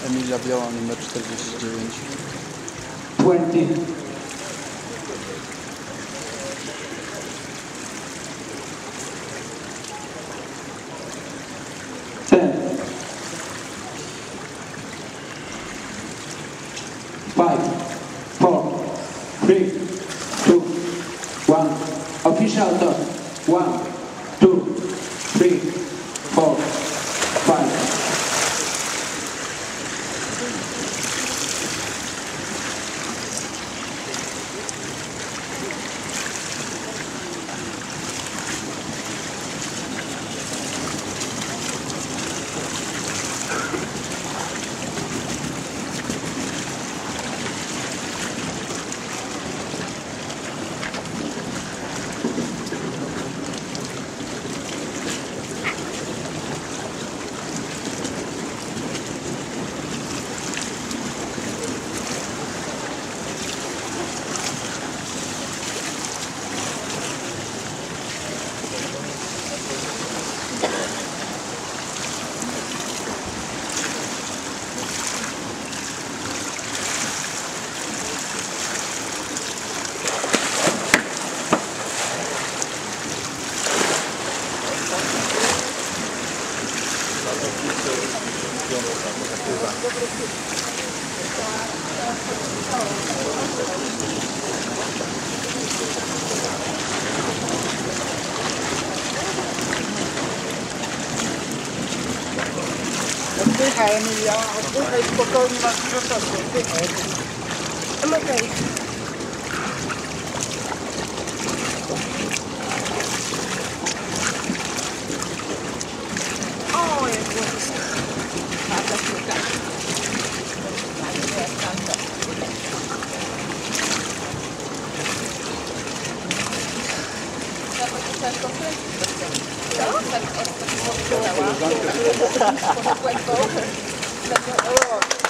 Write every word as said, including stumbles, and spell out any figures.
Emilia Biała, numer czterdzieści dziewięć. twenty. ten. five, four, three, two, one. Official dot. one, two, three, four, five. Oddychaj, Emilia, oddychaj spokojnie, masz dużo czasu, oddychaj. Ale okej. O, jak łożysko. A, tak, tak. Co? Tak,